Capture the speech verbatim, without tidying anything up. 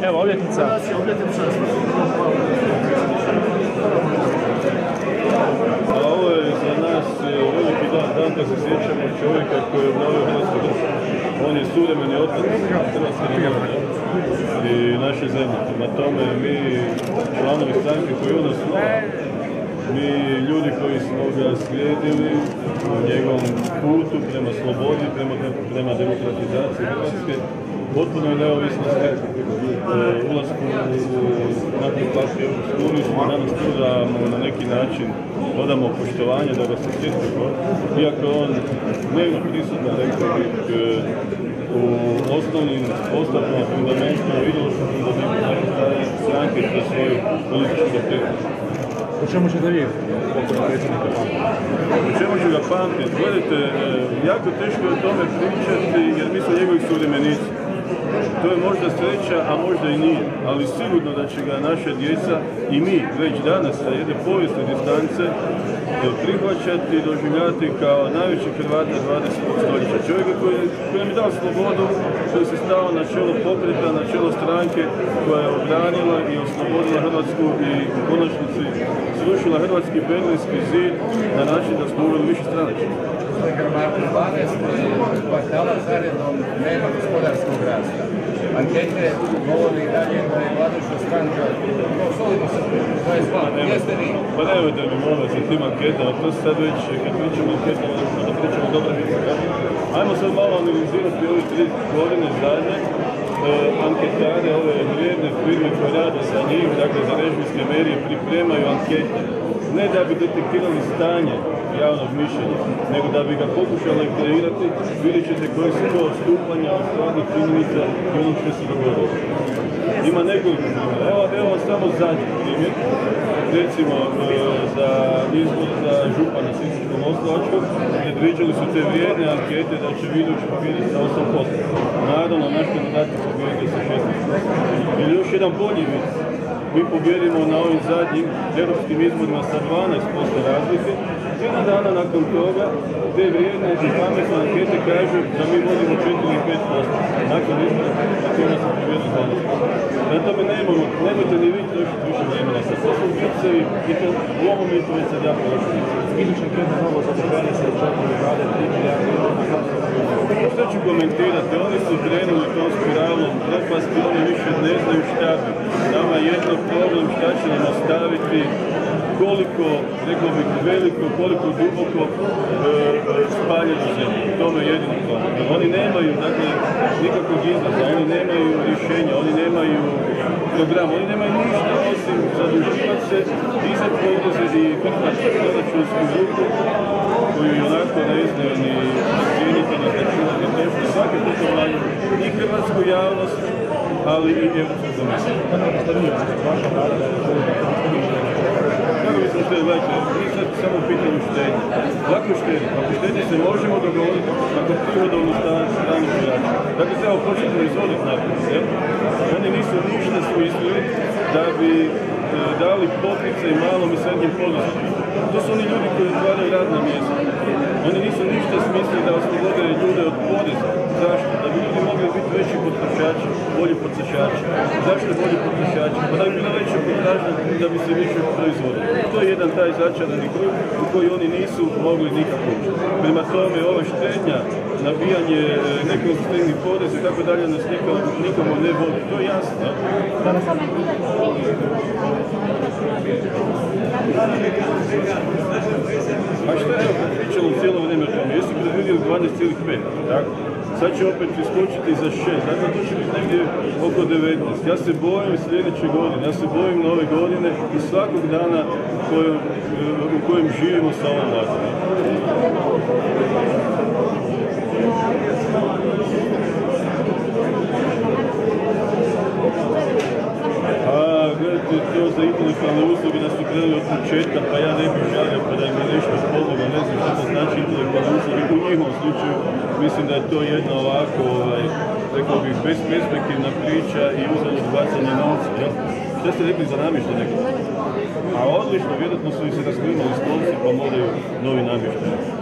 Evo, obljetnica. A ovo je za nas veliki dan, dan kad se sjećamo čovjeka koji je obnovio Hrvatsku državu. On je suvremeni otac Hrvatske naroda i naše zemlje. Na tome mi, članovi stranke koji on osnovao, mi ljudi koji smo ga slijedili u njegovom putu prema slobodi, prema, prema demokratizaciji Hrvatske, potpuno je neovisnosti, ulasku u NATO pakt i Europsku uniju smo danas tu da mu na neki način dodamo poštovanje, da ga se sjetimo, iako on dnevno prisutan, rekao bih, u osnovnim postavkama, fundamentima, ideološkom fundamentu naše stranke za svoju političku doktinu. Po čemu ćete vi pokojnog predsjednika pamtiti? Po čemu ću ga pamtiti? Gledajte, jako teško je o tome pričati jer mi smo njegovi suvremenici. To je možda sreća, a možda i nije, ali sigurno da će ga naša djeca i mi već danas sa jedne povijesne distance prihvaćati i doživljati kao najveći Hrvata dvadesetog stoljeća. Čovjeka koji, koji nam je dao slobodu, koji se stao na čelo pokreta, na čelo stranke koja je obranila i oslobodila Hrvatsku i u konačnici srušila hrvatski berlinski zid na način da smo uveli više stranača. dvanaest kvartala zaredom nema gospodarskog rasta. Ankete govori dalje da je vladajuća stranka solidno se jeste vi. Pa nemojte mi molim sa tim anketama, to se sad već, kad pričamo anketama, da pričamo dobro biti. Ajmo sad malo analizirati ove tri godine zadnje, anketare, ove vrijedne firme koje rade sa njih, dakle za režimske medije pripremaju ankete, ne da bi detektirali stanje javnog mišljenja, nego da bi ga pokušali kreirati, vidjet ćete koji su to odstupanja od stvarnih činjenica i onog što se dogodilo. Ima nekoliko primjera. Evo, evo samo zadnji primjer. Recimo, za izbor za župana Sisačko-moslavačkog predviđali su te vrijedne ankete da će Vidović pobijediti sa osam posto. Naravno, naš kandidat je pobijedio sa šesnaest posto. Ili još jedan bolji vid. Mi pobjedimo na ovim zadnjim europskim izborima sa dvanaest posto razlike. Jedan dana nakon toga te vrijedne i pametne ankete kažu da mi vodimo četiri ili pet posto. Nakon izbora, na kojima smo pobjedili dvanaest posto. Na tome nemamo, nemojte ni vi trošiti više vremena. Sad to su vicevi i to u ovom mitu već sad jako loše. Iduće kredne novo zadržanje se očekuje vlade tri milijarde. Sve ću komentirati, oni su krenuli tom spiralom, propasti, oni više ne znaju šta bi. Nama je jedno problem šta će nam ostaviti, koliko, rekao bih, veliko, koliko duboko e, spaljeno zemlje. To je jedino problem. Oni nemaju, dakle, nikakvog izlaza, oni nemaju rješenja, oni nemaju program, oni nemaju ništa osim zaduživati se, dizati poreze i krpati proračunsku ruku, koju i onako ne znaju ni razvijeniti, ni računati, to što svake putovanje i hrvatsku javnost, ali i Europsku komisiju. Kako bismo štedili, gledajte, mi sad samo pitamo štednje. Lako štediti, ako štednje se možemo dogovoriti ako prihodovnu stranu pojača. Dakle, treba početi proizvoditi naprijed. Oni nisu ništa smislili da bi e, dali potice i malom i srednjim poduzetnicima. To su oni ljudi koji otvaraju radna mjesta. Oni nisu ništa smislili da oslobode ljude od poreza. Zašto? Da bi ljudi mogli biti veći potrošači, bolji potrošači. Zašto bolji potrošači? Pa da bi bila veća potražnja da bi se više proizvodilo. To je jedan taj začarani krug u koji oni nisu mogli nikako ući. Prema tome, ova štednja, nabijanje nekonstruktivnih poreza i tako dalje nas nikomu ne vodi. To je jasno. A šta je pričalo cijelo vrijeme o tome? Jesu predvidjeli dvanaest zarez pet, tako? Sad će opet iskočiti za šest, dakle to će biti negdje oko devetnaest. Ja se bojim sljedeće godine, ja se bojim nove godine i svakog dana kojem, u kojem živimo sa ovom vladom. A, gledajte, to za intelektualne usluge nas su krenuli od početka, pa ja ne bih žalio pa da im je nešto pomoglo, ne znam što to znači intelektualne usluge. U njihovom slučaju mislim da je to jedna ovako, ovaj, rekao bih, besperspektivna priča i uzalud bacanje novca. Ja? Šta ste rekli za namještaj nekako? A odlično, vjerojatno su i se rasklimali stolci pa moraju novi namještaj.